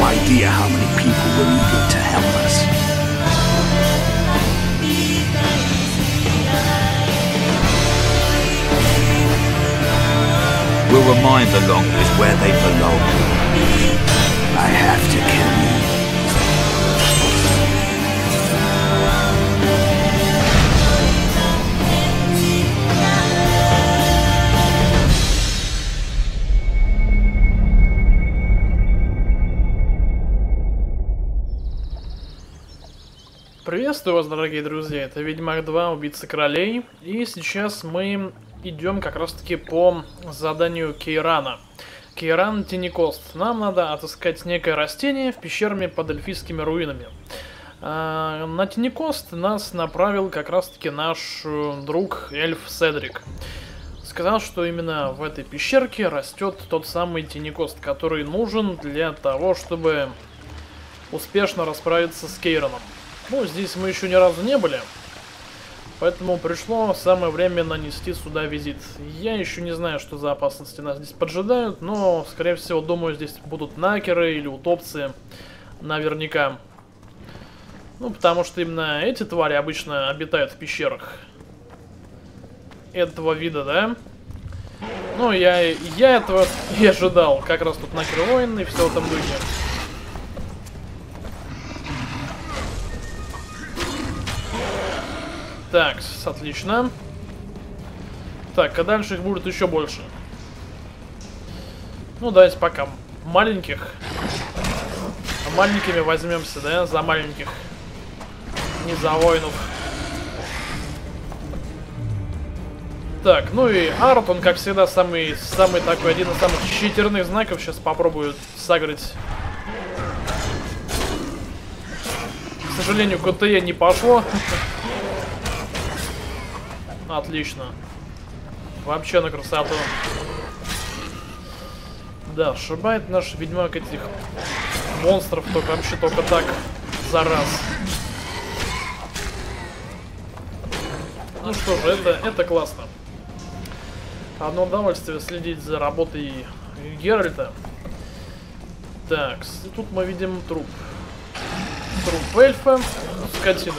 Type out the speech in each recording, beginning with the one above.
idea how many people were eager to help us. We'll remind the Longers where they belong. I have to kill you. Приветствую вас, дорогие друзья, это Ведьмак 2, Убийца Королей. И сейчас мы идем как раз таки по заданию Кейрана. Кейран Тинекост. Нам надо отыскать некое растение в пещерами под эльфийскими руинами. На Тинекост нас направил как раз таки наш друг эльф Седрик. Сказал, что именно в этой пещерке растет тот самый Тинекост, который нужен для того, чтобы успешно расправиться с Кейраном. Ну, здесь мы еще ни разу не были, поэтому пришло самое время нанести сюда визит. Я еще не знаю, что за опасности нас здесь поджидают, но, скорее всего, думаю, здесь будут накеры или утопцы, наверняка. Ну, потому что именно эти твари обычно обитают в пещерах этого вида, да? Ну, я этого и ожидал, как раз тут накеры воин и все в этом духе. Так, отлично. Так, а дальше их будет еще больше. Ну, давайте пока маленьких. Маленькими возьмемся, да, за маленьких. Не за воинов. Так, ну и Арт, он, как всегда, самый такой, один из самых читерных знаков. Сейчас попробую сагрить. К сожалению, КТЕ не пошло. Отлично. Вообще на красоту. Да, сшибает наш ведьмак этих монстров вообще только так за раз. Ну что же, это классно. Одно удовольствие следить за работой Геральта. Так, тут мы видим труп. Труп эльфа. Скотина,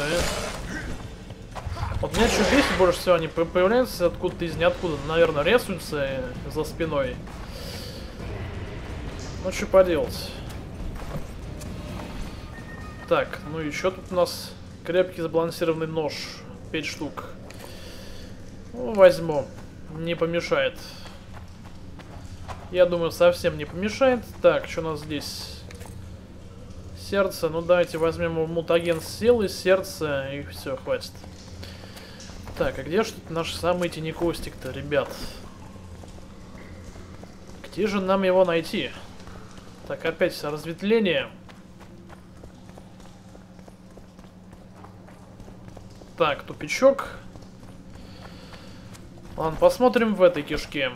Вот меня что бесит больше всего, они появляются откуда-то из ниоткуда, наверное, рисуются за спиной. Ну что поделать. Так, ну еще тут у нас крепкий сбалансированный нож, 5 штук. Ну, возьму, не помешает. Я думаю, совсем не помешает. Так, что у нас здесь? Сердце, ну давайте возьмем мутаген силы, сердце и все, хватит. Так, а где же тут наш самый Тинекостик-то, ребят? Где же нам его найти? Так, опять разветвление. Так, тупичок. Ладно, посмотрим в этой кишке.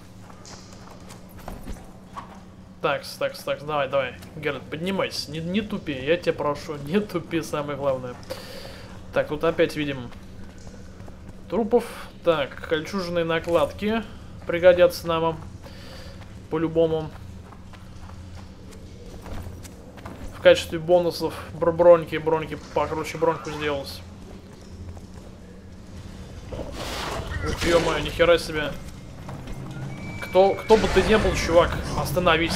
Так, давай. Геральт, поднимайся, не тупи, я тебя прошу, не тупи, самое главное. Так, тут опять видим трупов. Так, кольчужные накладки пригодятся нам по-любому. В качестве бонусов броньки покруче броньку сделать. Ух, ё-моё, нихера себе. Кто бы ты ни был, чувак, остановись.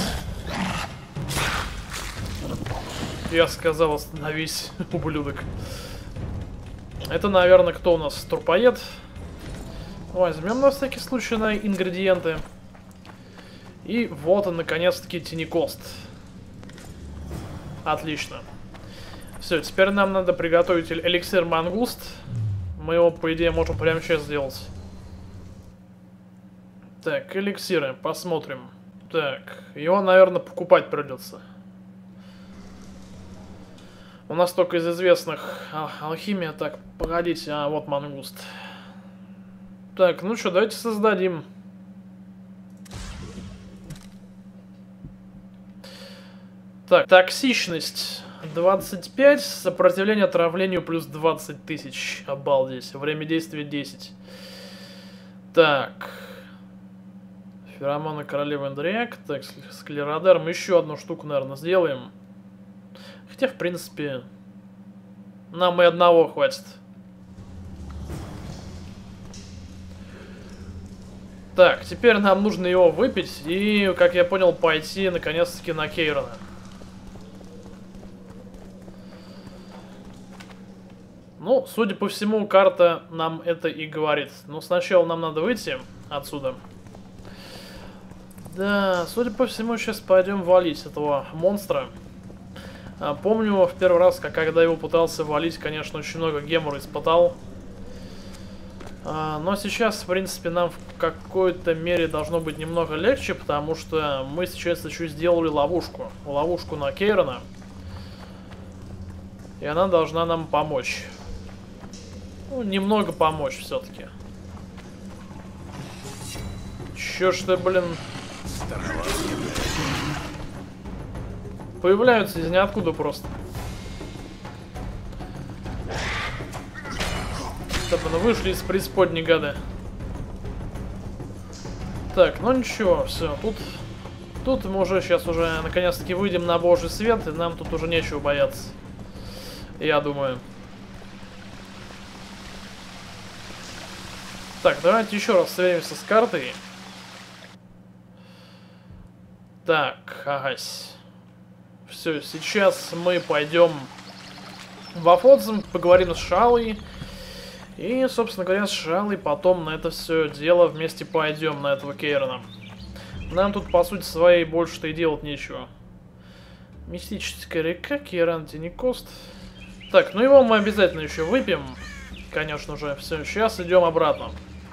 Я сказал, остановись, ублюдок. Это, наверное, кто у нас? Трупоед. Возьмем на всякий случай на ингредиенты. И вот он, наконец-таки, Тинекост. Отлично. Все, теперь нам надо приготовить эликсир мангуст. Мы его, по идее, можем прямо сейчас сделать. Так, эликсиры, посмотрим. Так, его, наверное, покупать придется. У нас только из известных алхимия. Так, погодите, вот мангуст. Так, ну что, давайте создадим. Так, токсичность 25, сопротивление отравлению плюс 20 тысяч. Обалдеть. Время действия 10. Так. Феромоны королевы Эндриак. Так, склеродерм. Еще одну штуку, наверное, сделаем. Хотя, в принципе, нам и одного хватит. Так, теперь нам нужно его выпить и, как я понял, пойти наконец-таки на Кейрона. Ну, судя по всему, карта нам это и говорит. Но сначала нам надо выйти отсюда. Да, судя по всему, сейчас пойдем валить этого монстра. Помню, в первый раз, когда его пытался валить, конечно, очень много гемора испытал. Но сейчас, в принципе, нам в какой-то мере должно быть немного легче, потому что мы сейчас еще сделали ловушку. Ловушку на Кейрона. И она должна нам помочь. Ну, немного помочь все-таки. Чё ж ты, блин... Появляются из ниоткуда просто. Чтобы ну, вышли из преисподней, гады. Так, ну ничего, все, тут мы уже сейчас уже наконец-таки выйдем на божий свет, и нам тут уже нечего бояться. Я думаю. Так, давайте еще раз сверимся с картой. Так, агась. Все, сейчас мы пойдем во Флотсом, поговорим с Шалой. И, собственно говоря, с Шалой потом на это все дело вместе пойдем, на этого Кейрона. Нам тут, по сути своей, больше-то и делать нечего. Мистическая река, Кейран Тинекост. Так, ну его мы обязательно еще выпьем. Конечно же. Все, сейчас идем обратно.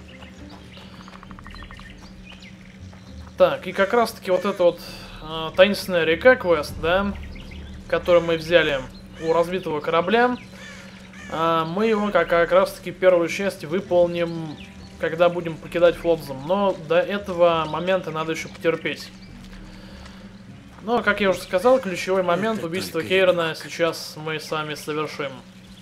Так, и как раз-таки вот эта вот таинственная река квест, да, которую мы взяли у разбитого корабля. Мы его как раз-таки первую часть выполним, когда будем покидать Флотсом. Но до этого момента надо еще потерпеть. Но, как я уже сказал, ключевой момент убийства Кейрона сейчас мы с вами совершим.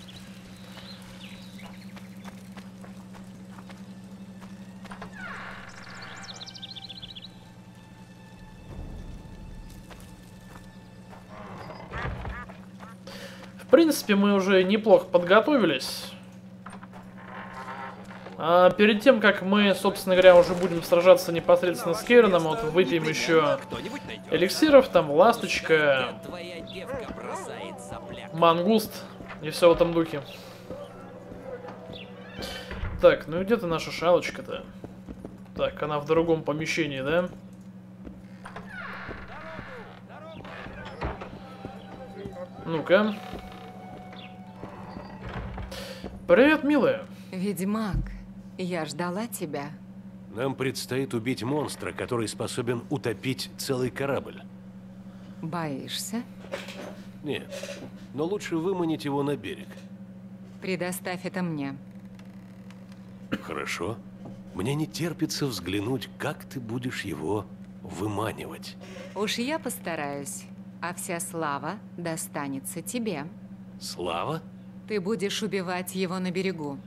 В принципе, мы уже неплохо подготовились. Перед тем, как мы, собственно говоря, уже будем сражаться непосредственно с Кейроном, вот выпьем еще эликсиров, там ласточка, мангуст и все в этом духе. Так, ну и где-то наша Шалочка-то? Так, она в другом помещении, да? Ну-ка. Привет, милая. Ведьмак, я ждала тебя. Нам предстоит убить монстра, который способен утопить целый корабль. Боишься? Нет, но лучше выманить его на берег. Предоставь это мне. Хорошо. Мне не терпится взглянуть, как ты будешь его выманивать. Уж я постараюсь, а вся слава достанется тебе. Слава? Ты будешь убивать его на берегу.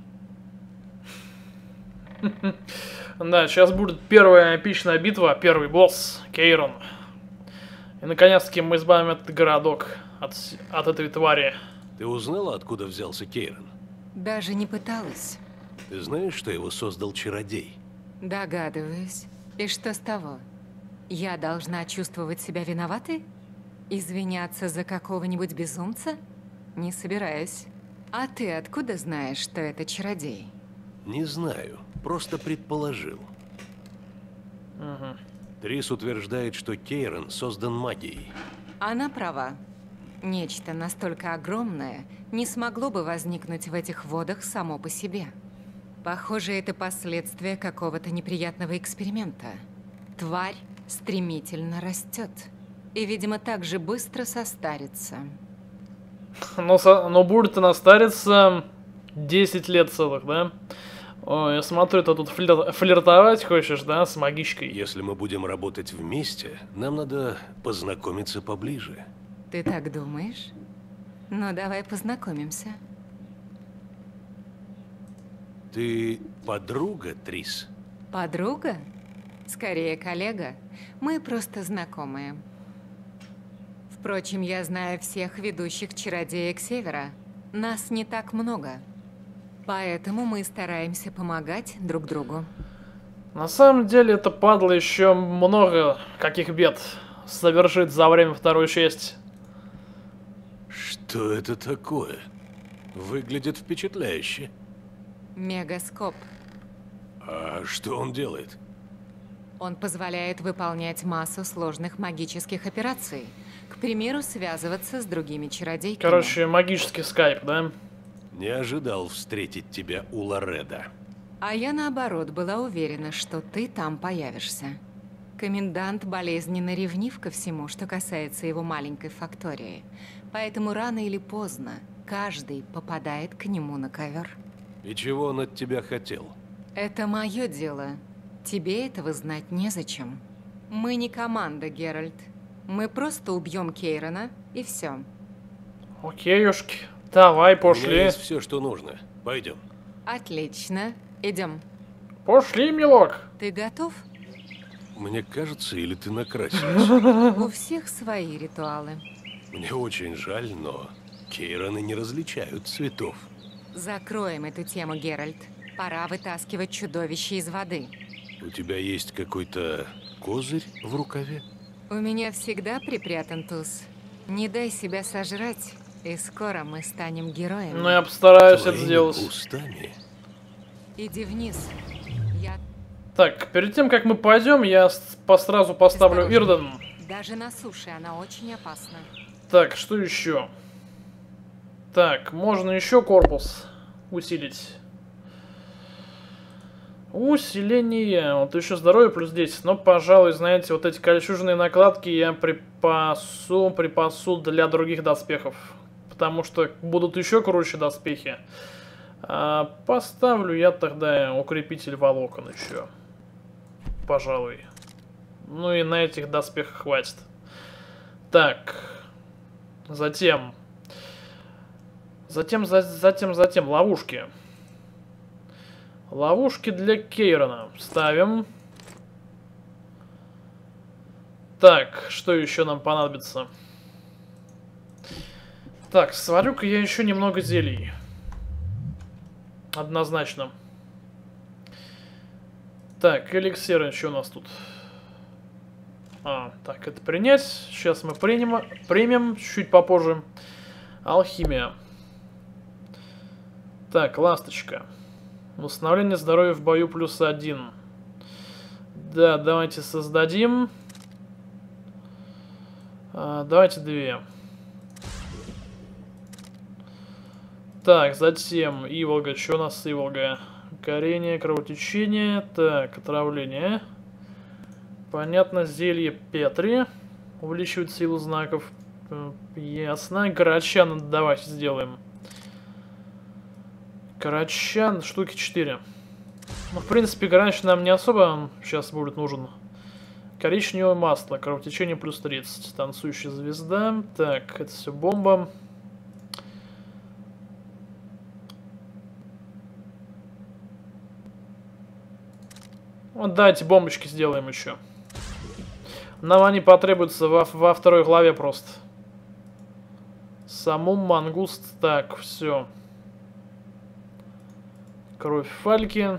Да, сейчас будет первая эпичная битва, первый босс, Кейрон. И наконец-таки мы избавим этот городок от этой твари. Ты узнала, откуда взялся Кейрон? Даже не пыталась. Ты знаешь, что его создал чародей? Догадываюсь. И что с того? Я должна чувствовать себя виноватой? Извиняться за какого-нибудь безумца? Не собираюсь. А ты откуда знаешь, что это чародей? Не знаю, просто предположил. Угу. Трис утверждает, что Кейрон создан магией. Она права. Нечто настолько огромное не смогло бы возникнуть в этих водах само по себе. Похоже, это последствия какого-то неприятного эксперимента. Тварь стремительно растет. И, видимо, так же быстро состарится. Но будет она стариться 10 лет целых, да? Ой, я смотрю, ты тут флиртовать хочешь, да, с магичкой? Если мы будем работать вместе, нам надо познакомиться поближе. Ты так думаешь? Ну, давай познакомимся. Ты подруга, Трис? Подруга? Скорее, коллега. Мы просто знакомые. В Впрочем, я знаю всех ведущих чародеек Севера. Нас не так много. Поэтому мы стараемся помогать друг другу. На самом деле, это падла еще много каких бед совершит за время второй части. Что это такое? Выглядит впечатляюще. Мегаскоп. А что он делает? Он позволяет выполнять массу сложных магических операций. К примеру, связываться с другими чародейками. Короче, магический скайп, да? Не ожидал встретить тебя у Лореда. А я, наоборот, была уверена, что ты там появишься. Комендант болезненно ревнив ко всему, что касается его маленькой фактории. Поэтому рано или поздно каждый попадает к нему на ковер. И чего он от тебя хотел? Это мое дело. Тебе этого знать незачем. Мы не команда, Геральт. Мы просто убьем Кейрана, и все. Окейушки. Давай, У меня пошли. есть все, что нужно. Пойдем. Отлично. Идем. Пошли, милок. Ты готов? Мне кажется, или ты накрасилась? У всех свои ритуалы. Мне очень жаль, но Кейраны не различают цветов. Закроем эту тему, Геральт. Пора вытаскивать чудовище из воды. У тебя есть какой-то козырь в рукаве? У меня всегда припрятан туз. Не дай себя сожрать, и скоро мы станем героями. Ну, я постараюсь это Твоими сделать. устами? Иди вниз. Я Так, перед тем, как мы пойдем, я сразу поставлю Осторожно. Ирден. Даже на суше она очень опасна. Так, что еще? Так, можно еще корпус усилить. Усиление. Вот еще здоровье плюс 10. Но, пожалуй, знаете, вот эти кольчужные накладки я припасу для других доспехов. Потому что будут еще круче доспехи. Поставлю я тогда укрепитель волокон еще. Пожалуй. Ну и на этих доспехах хватит. Так. Затем ловушки. Ловушки для Кейрана ставим. Так, что еще нам понадобится? Так, сварю-ка я еще немного зелий. Однозначно. Так, эликсиры, что у нас тут? Так, это принять. Сейчас мы примем чуть попозже. Алхимия. Так, ласточка. Восстановление здоровья в бою +1. Да, давайте создадим. Давайте 2. Так, затем Иволга. Что у нас с Иволга? Горение, кровотечение. Так, отравление. Понятно, зелье Петри. Увеличивает силу знаков. Ясно. Горачан давайте сделаем. Горачан штуки 4. Ну, в принципе, грач нам не особо сейчас будет нужен. Коричневое масло. Кровотечение +30. Танцующая звезда. Так, это все бомба. Вот давайте бомбочки сделаем еще. Нам они потребуются во второй главе просто. Саму мангуст. Так, все. Кровь фальки.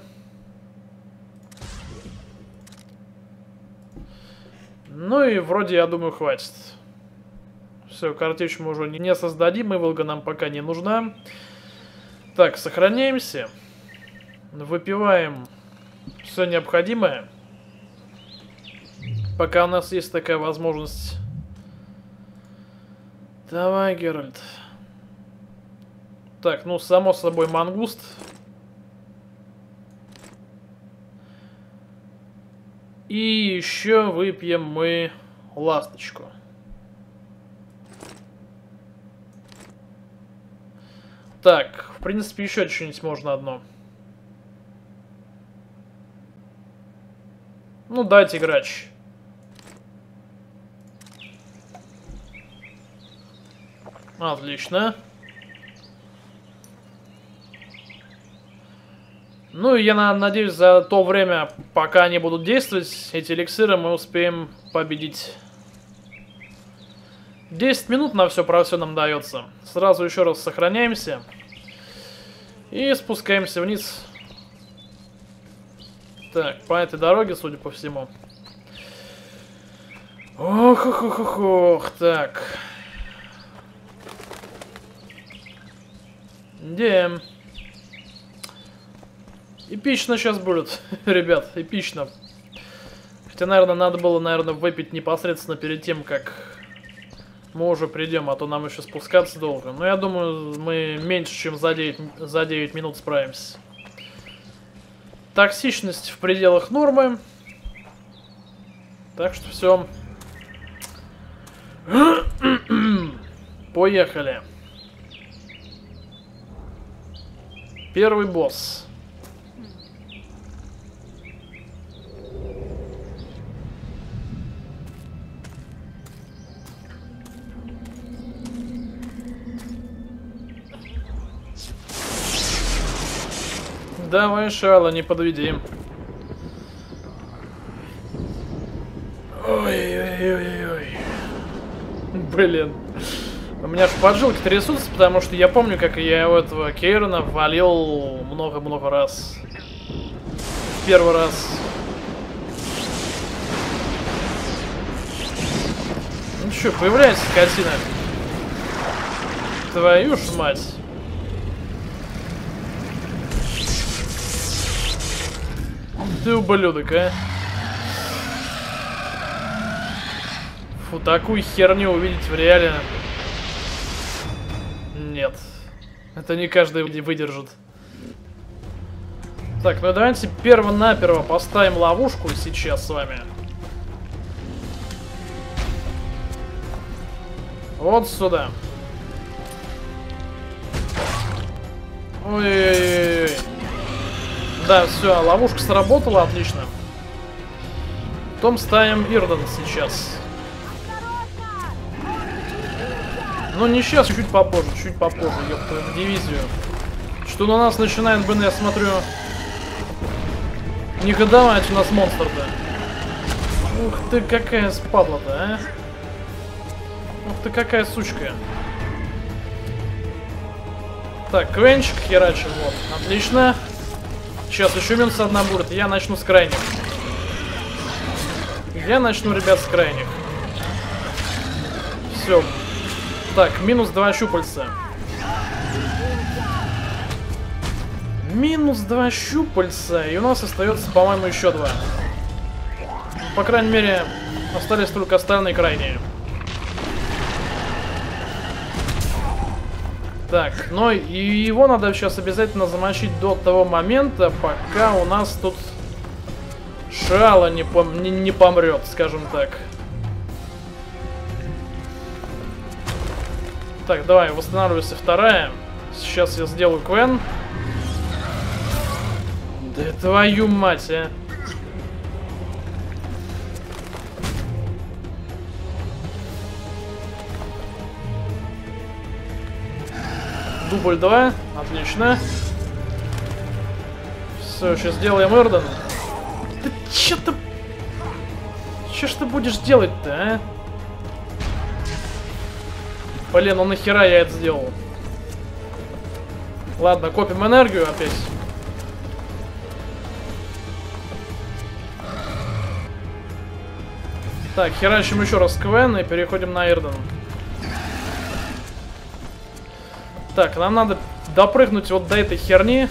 Ну и вроде, я думаю, хватит. Все, картечь мы уже не создадим. Иволга нам пока не нужна. Так, сохраняемся. Выпиваем все необходимое. Пока у нас есть такая возможность. Давай, Геральт. Так, ну, само собой, мангуст. И еще выпьем мы ласточку. Так, в принципе, еще что-нибудь можно одно. Ну, дайте грач. Отлично. Ну и я надеюсь, за то время, пока они будут действовать, эти эликсиры, мы успеем победить 10 минут на все про все нам дается. Сразу еще раз сохраняемся. И спускаемся вниз. Так, по этой дороге, судя по всему. Ох, ох, ох, ох, ох, так. Где? Эпично сейчас будет, ребят, эпично. Хотя, наверное, надо было, выпить непосредственно перед тем, как мы уже придем, а то нам еще спускаться долго. Но я думаю, мы меньше, чем за 9 минут справимся. Токсичность в пределах нормы. Так что все. Поехали. Первый босс. Давай, Шала, не подведи. Ой-ой-ой-ой. Блин. У меня же поджилки трясутся, потому что я помню, как я у этого Кейрана валил много-много раз. Первый раз. Ну что, появляется скотина. Твою ж мать. Ты ублюдок, а? Фу, такую херню увидеть в реале. Нет. Это не каждый выдержит. Так, ну давайте перво-наперво поставим ловушку сейчас с вами. Вот сюда. Ой-ой-ой. Да, все, ловушка сработала, отлично. Потом ставим Ирден сейчас. Ну не сейчас, чуть попозже, ёпта, в дивизию. Что на нас начинает, блин, я смотрю, негодовать у нас монстр-то. Ух ты, какая спадла-то, а? Ух ты, какая сучка. Так, квенчик херачим, вот, отлично. Сейчас еще минус одна будет, я начну с крайних. Я начну, ребят, с крайних. Все. Так, минус 2 щупальца. Минус 2 щупальца. И у нас остается, по-моему, еще 2. По крайней мере, остались только остальные крайние. Так, но и его надо сейчас обязательно замочить до того момента, пока у нас тут Шала не помрет, скажем так. Так, давай, восстанавливайся вторая. Сейчас я сделаю Квен. Да твою мать, а. Дубль 2, отлично. Все, сейчас сделаем Ирден. Да че ты... Че ж ты будешь делать-то, а? Блин, ну нахера я это сделал? Ладно, копим энергию опять. Так, херачим еще раз Квен и переходим на Ирден. Так, нам надо допрыгнуть вот до этой херни.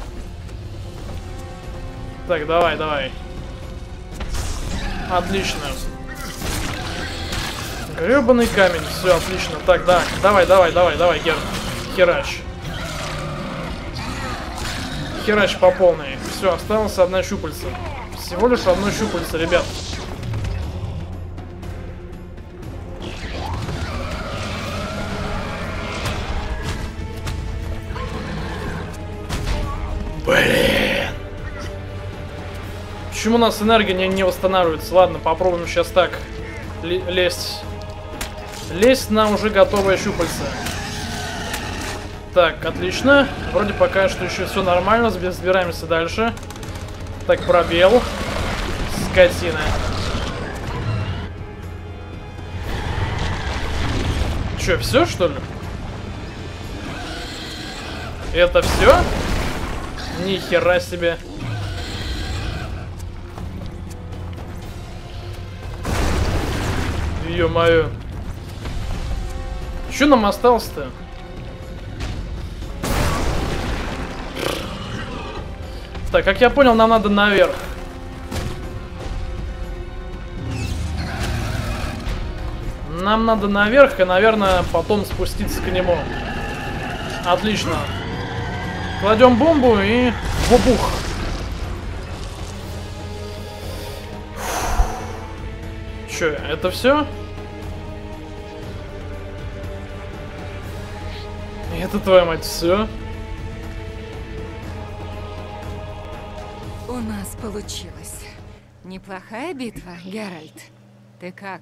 Так, давай, давай. Отлично. Гребаный камень, все, отлично. Так, да, давай, Гер. Херач. Херач по полной. Все, осталось одна щупальца. Всего лишь одно щупальце, ребят. Блин. Почему у нас энергия не восстанавливается? Ладно, попробуем сейчас так лезть. Лезть на уже готовое щупальце. Так, отлично. Вроде пока что еще все нормально. Сбираемся дальше. Так, пробел. Скотина. Че, все что ли? Это все? Ни хера себе. Ё-моё. Что нам осталось-то? Так, как я понял, нам надо наверх. Нам надо наверх и, наверное, потом спуститься к нему. Отлично. Кладем бомбу и бубух. Че, это все? Это, твоя мать, все? У нас получилось. Неплохая битва, Геральт. Ты как?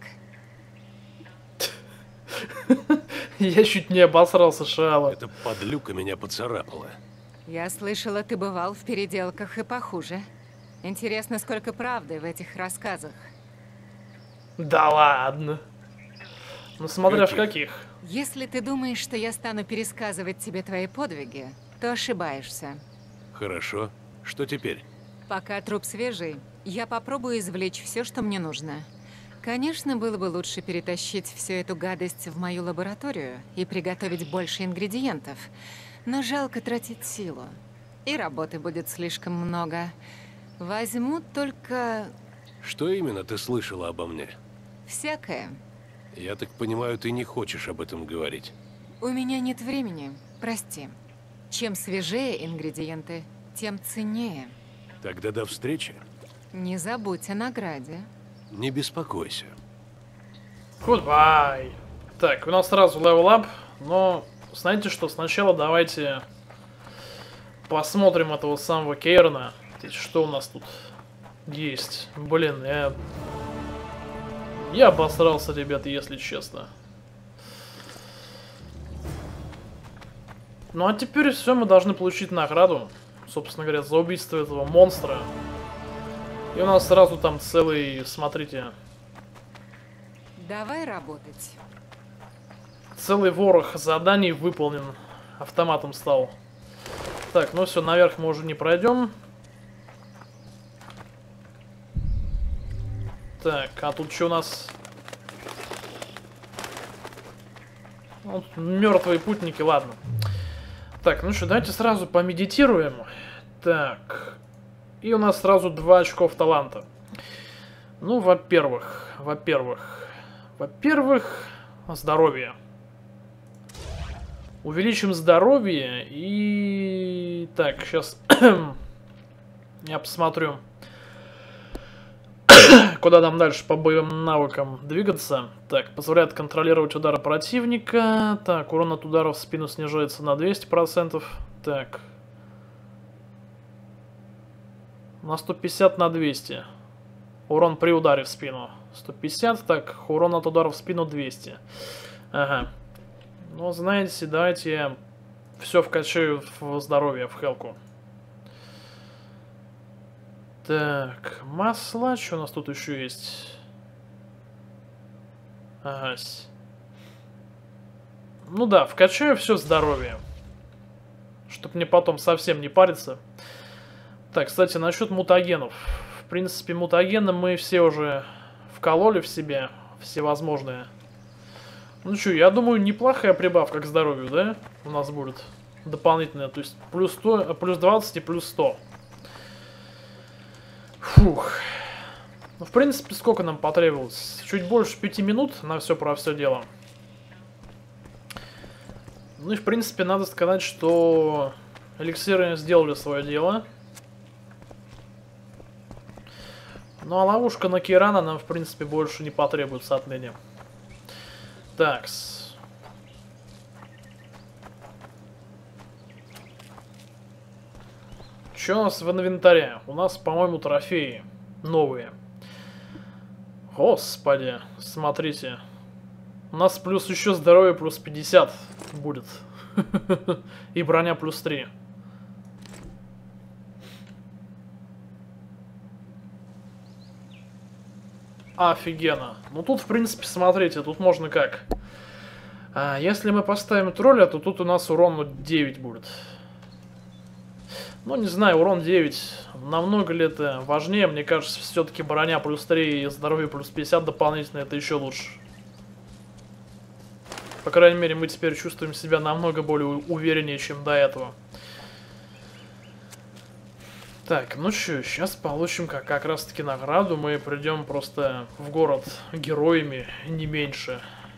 Я чуть не обосрался, Шала. Эта подлюка меня поцарапала. Я слышала, ты бывал в переделках и похуже. Интересно, сколько правды в этих рассказах. Да ладно. Ну смотря в каких. Если ты думаешь, что я стану пересказывать тебе твои подвиги, то ошибаешься. Хорошо. Что теперь? Пока труп свежий, я попробую извлечь все, что мне нужно. Конечно, было бы лучше перетащить всю эту гадость в мою лабораторию и приготовить больше ингредиентов. Но жалко тратить силу. И работы будет слишком много. Возьму только... Что именно ты слышала обо мне? всякое. Я так понимаю, ты не хочешь об этом говорить. У меня нет времени, прости. Чем свежее ингредиенты, тем ценнее. Тогда до встречи. Не забудь о награде. Не беспокойся. Goodbye. Так, у нас сразу level up, но знаете что, сначала давайте посмотрим этого самого Кейрана. Что у нас тут есть? Блин, я обосрался, ребята, если честно. Ну а теперь все, мы должны получить награду, собственно говоря, за убийство этого монстра. И у нас сразу там целый, смотрите, Давай работать. целый ворох заданий выполнен. Автоматом стал. Так, ну все, наверх мы уже не пройдем. Так, а тут что у нас? Вот, мертвые путники, ладно. Так, ну что, давайте сразу помедитируем. Так. И у нас сразу 2 очков таланта. Ну, во-первых, здоровье. Увеличим здоровье и... Так, сейчас я посмотрю, куда нам дальше по боевым навыкам двигаться. Так, позволяет контролировать удары противника. Так, урон от ударов в спину снижается на 200%. Так. На 150 на 200. Урон при ударе в спину 150. Так, урон от удара в спину 200. Ага. Ну, знаете, давайте я все вкачаю в здоровье, в хелку. Так, масло. Что у нас тут еще есть? Ага. Ну да, вкачаю все здоровье. Чтоб мне потом совсем не париться. Так, кстати, насчет мутагенов. В принципе, мутагены мы все уже вкололи в себе. Всевозможные. Ну что, я думаю, неплохая прибавка к здоровью, да? У нас будет дополнительная. То есть плюс 100, плюс 20 и плюс 100. Фух. Ну, в принципе, сколько нам потребовалось? Чуть больше 5 минут на все про все дело. Ну и, в принципе, надо сказать, что эликсиры сделали свое дело. Ну а ловушка на Кейрана нам, в принципе, больше не потребуется отныне. Такс. Что у нас в инвентаре? У нас, по-моему, трофеи новые. Господи, смотрите. У нас плюс еще здоровье плюс 50 будет. И броня плюс 3. Офигенно. Ну тут, в принципе, смотрите, тут можно как? А если мы поставим тролля, то тут у нас урон 9 будет. Ну, не знаю, урон 9. Намного ли это важнее? Мне кажется, все-таки броня плюс 3 и здоровье плюс 50 дополнительно, это еще лучше. По крайней мере, мы теперь чувствуем себя намного более увереннее, чем до этого. Так, ну что, сейчас получим как раз таки награду. Мы придем просто в город героями, не меньше.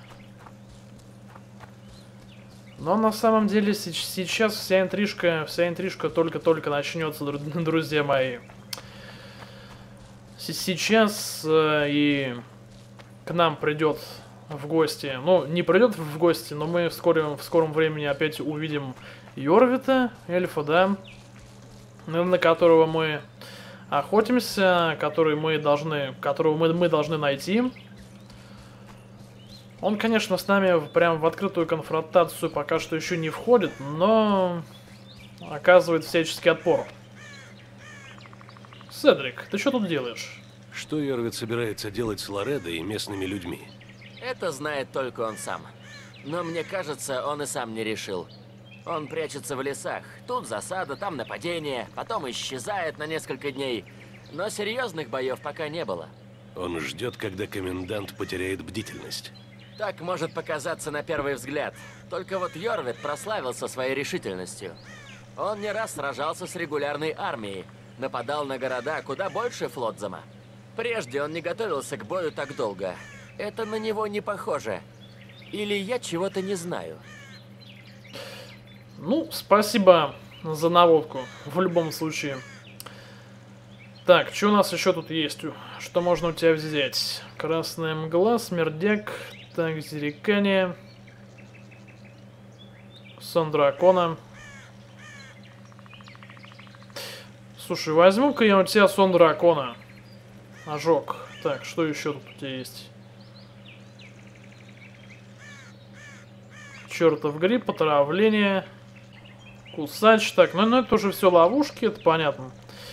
Но на самом деле сейчас вся интрижка только-только начнется, друзья мои. Сейчас и к нам придет в гости, ну не придет в гости, но мы в скором времени опять увидим Йорвита, эльфа, да, на которого мы охотимся, которого мы должны найти. Он, конечно, с нами прям в открытую конфронтацию пока что еще не входит, но оказывает всяческий отпор. Седрик, ты что тут делаешь? Что Йорвит собирается делать с Лоредой и местными людьми? Это знает только он сам. Но мне кажется, он и сам не решил. Он прячется в лесах. Тут засада, там нападение, потом исчезает на несколько дней. Но серьезных боев пока не было. Он ждет, когда комендант потеряет бдительность. Так может показаться на первый взгляд. Только вот Йорвит прославился своей решительностью. Он не раз сражался с регулярной армией, нападал на города куда больше Флотзама. Прежде он не готовился к бою так долго. Это на него не похоже. Или я чего-то не знаю. Ну, спасибо за наводку, в любом случае. Так, что у нас еще тут есть? Что можно у тебя взять? Красная мгла, смердяк, так, зерекание, сон дракона. Слушай, возьму-ка я у тебя сон дракона. Ожог. Так, что еще тут у тебя есть? Чертов гриб, отравление, кусач. Так, ну это уже все ловушки, это понятно.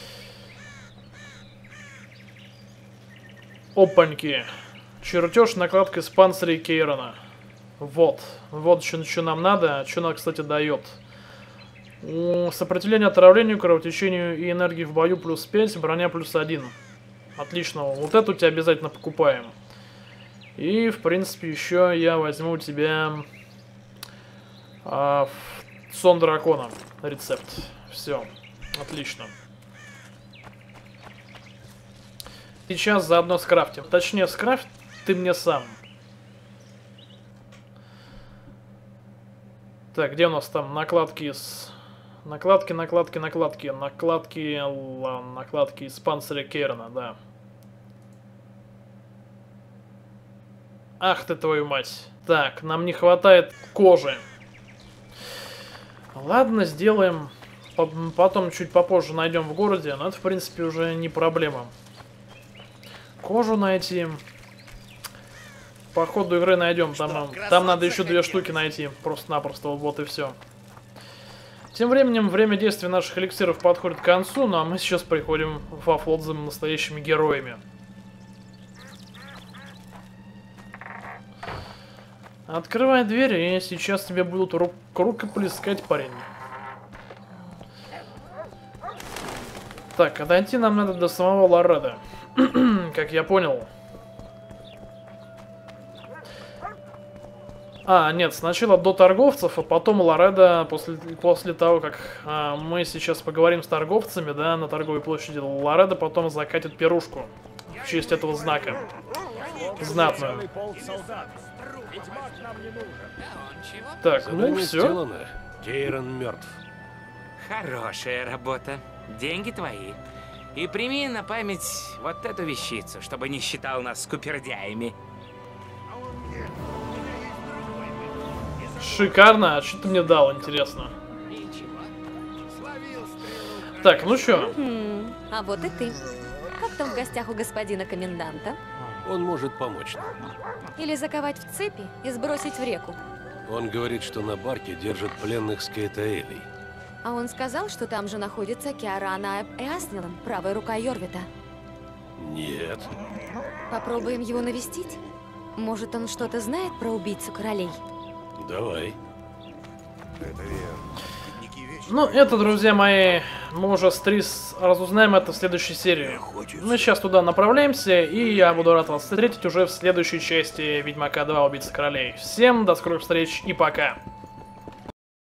Опаньки. Чертеж накладка из панцирей Кейрана. Вот. Вот что нам надо. Что нам, кстати, дает. Сопротивление отравлению, кровотечению и энергии в бою плюс 5, броня плюс 1. Отлично. Вот это у тебя обязательно покупаем. И, в принципе, еще я возьму у тебя сон дракона. Рецепт. Все. Отлично. Сейчас заодно скрафтим. Точнее, скрафт ты мне сам. Так, где у нас там накладки из... Накладки из панциря Кейрана, да. Ах ты, твою мать. Так, нам не хватает кожи. Ладно, сделаем. Потом чуть попозже найдем в городе, но это, в принципе, уже не проблема. Кожу найти. По ходу игры найдем. Там надо еще 2 штуки найти. Просто-напросто. Вот и все. Тем временем время действия наших эликсиров подходит к концу, ну а мы сейчас приходим во Флотзам настоящими героями. Открывай дверь, и сейчас тебе будут рукоплескать, парень. Так, а дойти нам надо до самого Лореда. Как я понял. А, нет, сначала до торговцев, а потом Лореда, после того, как мы сейчас поговорим с торговцами, да, на торговой площади, Лореда потом закатит пирушку в честь этого знака. Знатную. Так, ну все. Кейран мертв. Хорошая работа. Деньги твои. И прими на память вот эту вещицу, чтобы не считал нас скупердяями. Шикарно. А что ты мне дал, интересно? Так, ну что? А вот и ты. Как там в гостях у господина коменданта? Он может помочь нам. Или заковать в цепи и сбросить в реку? Он говорит, что на барке держат пленных с Кейтаэлей. А он сказал, что там же находится Киарана Эаснилан, правая рука Йорвита. Нет. Попробуем его навестить? Может, он что-то знает про убийцу королей? Давай. Ну, это, друзья мои, мы уже с Трис разузнаем это в следующей серии. Мы сейчас туда направляемся, и я буду рад вас встретить уже в следующей части Ведьмака 2: Убийца королей. Всем до скорых встреч и пока.